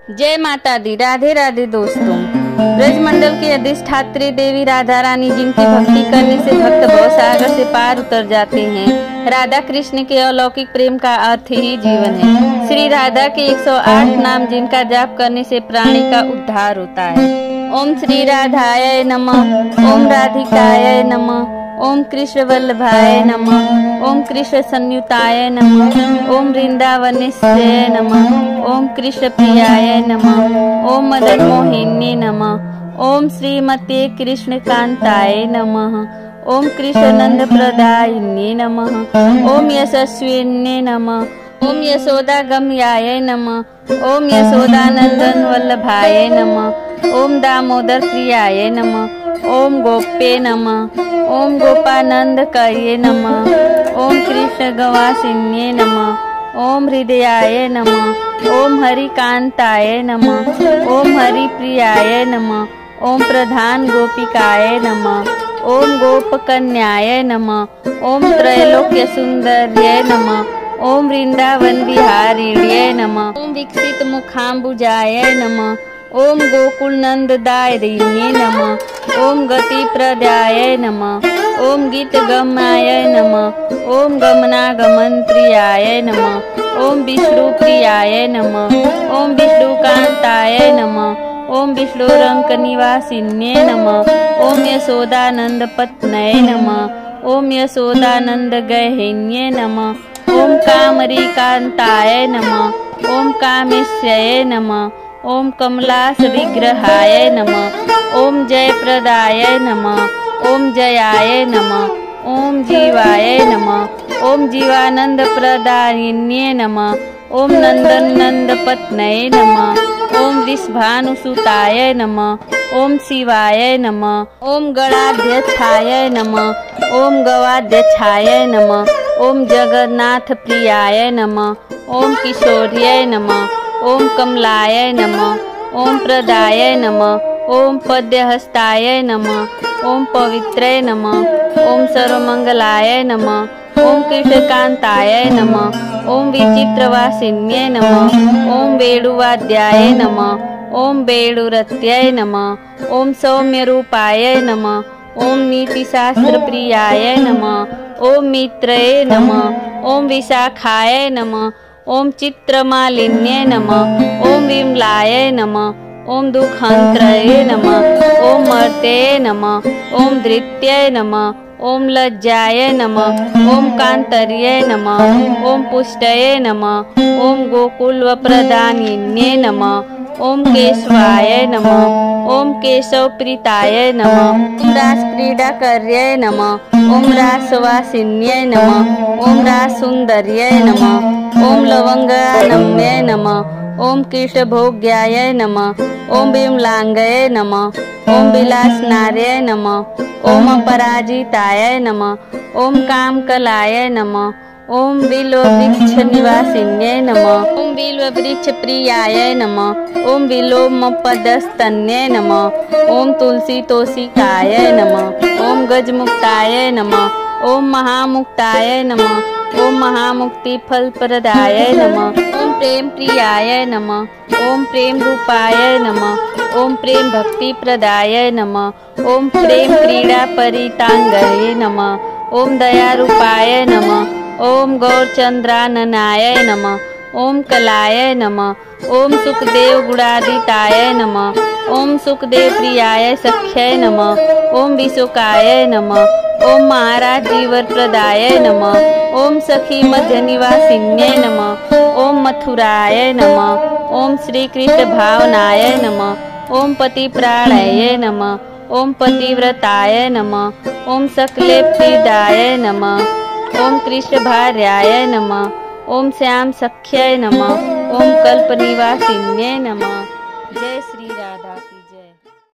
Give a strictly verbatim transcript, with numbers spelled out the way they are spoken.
जय माता दी। राधे राधे दोस्तों। ब्रजमंडल की अधिष्ठात्री देवी राधा रानी, जिनकी भक्ति करने से भक्त भवसागर से पार उतर जाते हैं। राधा कृष्ण के अलौकिक प्रेम का अर्थ ही जीवन है। श्री राधा के एक सौ आठ नाम, जिनका जाप करने से प्राणी का उद्धार होता है। ओम श्री राधाय नमः, ओम राधिकाय नमः, ओम कृष्ण वल्लभाय नमः, ओम कृष्ण संयुताय नमः, ओम वृंदावनेश्वराय नमः, ओम कृष्ण प्रियाय नमः, ओम मदन मोहिनी नमः, ओम श्रीमते कृष्ण कांताय नमः, ओम कृष्ण नंद प्रदायिने नमः, ओम यशस्विने नमः, ओम यशोदा गम्याय नमः, ओम यशोदानंदन वल्लभाय नमः, ओम दामोदर प्रियाय नमः, ओम गोप्ये नमः, ओम गोपानंद कये नमः, ओम कृष्ण गवासिन्ये नमः, ओम हृदयाय नमः, ओम हरिकांताय नमः, ओम हरिप्रियाय नमः, ओम प्रधान गोपिकाय नमः, ओम गोपकन्याय नमः, ओम त्रैलोक्य सुंदर्ये नमः, ओम वृंदावन बिहारिण्ये नमः, ओम विकसित मुखाम्बुजाय नमः, ओम गोकुल नंददायिने नमः, ओम गति प्रदाय नमः, ओम गीत गमाय नमः, ओम गमनागमन प्रियाय नमः, ओम विष्णु प्रियाय नमः, ओम विष्णु कांताय नमः, ओम विष्णु रंक निवासिन्ये नमः, ओम यशोदानंद पत्न्ये नमः, ओम यशोदानंद गहिन्ये नमः, ओम कामरी कांताय नमः, ओम कामेश्वराय नमः, ओम कमलास विग्रहाय नमः, ओम जयप्रदाय नमः, ओम जयाय नमः, ओम जीवाय नमः, ओम जीवानंद प्रदायिन्ये नमः, ओम नंदन नंद पत्न्ये नमः, ओम वृषभानुसुताय नमः, ओम शिवाय नमः, ओम गणाध्यक्षाय नमः, ओम गवाध्यक्षाय नमः, ओम जगन्नाथ प्रियाय नमः, ओम किशोर्याय नमः, ओम कमलाय नमः, ओम प्रदाय नमः, ओम पद्यहस्ताय नमः, ओम पवित्राय नमः, ओम सर्वमंगलाय नमः, ओम कृष्णकांताय नमः, ओम विचित्रवासिन्ये नमः, ओम वेणुवाद्याय नमः, ओम वेणुरत्याय नमः, ओम सौम्यरूपाय नमः, ओम नीतिशास्त्र प्रियाय नमः, ओम मित्रये नमः, ओम विशाखाय नमः, ओम चित्रमालिन्ये नमः, ओम विमलाय नमः, ओम दुःखहन्त्रये नमः, ओम मर्त्ये नमः, ओम धृत्ये नमः, ओम लज्जाय नमः, ओम कांतर्ये नमः, ओम पुष्टये नमः, ओम गोकुल प्रदायिन्ये नमः, ओम केशवाय नमः, ओम केशव प्रीताय नमः, ओम रास क्रीडा कर्ये नमः, ओम रासवासिन्ये नमः, ओम रासुंदर्ये नमः, ओम लवंगानम्ये नमः, ओम कृष्ण भोग्याय नमः, ओम विमलांगये नमः, ओम विलासनार्ये नमः, ओम अपराजिताय नमः, ओम कामकलाय नमः, ओम बिल्व वृक्ष निवासिन्ये नमः, ओम बिल्व वृक्ष प्रियाय नमः, ओम विलोम पदस्तन्ये नमः, ओम तुलसी तोषिकाय नमः, ओम गजमुक्ताय नमः, ओम महामुक्ताय नमः, ओम महामुक्ति फल प्रदाय नमः, ओम प्रेम प्रियाय नमः, ओम प्रेम रूपाय नमः, ओम प्रेम भक्ति प्रदाय नमः, ओम प्रेम क्रीड़ा परितांगये नमः, ओम दया रूपाय नमः, ओम गौरचंद्राननाय नमः, ओम कलाय नमः, ओम सुखदेव गुणादिताय नमः, ओम सुखदेव प्रियाय सख्याय नमः, ओम विशोकाय नमः, ओम महाराज जीवर प्रदाय नमः, ओम सखी मध्य निवासिन्ये नमः, ओम मथुराय नमः, ओम श्री कृष्ण भावनाय नमः, ओम पति प्राणाय नमः, ओम पतिव्रताय नमः, ओम सकले प्रिदाय नमः, ओम कृष्ण भार्याय नमः, ओम श्याम सख्याय नमः, ओम कल्प निवासिन्ये नमः।